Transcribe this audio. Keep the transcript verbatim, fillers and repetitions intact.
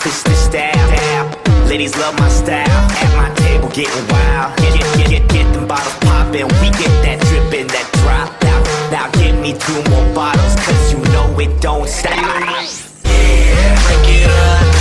Twist the style. Ladies love my style. At my table getting wild. Get, get, get, get, get them bottles poppin'. We get that drippin', that drop out. Now give me two more bottles, cause you know it don't stop. Yeah, drink it up.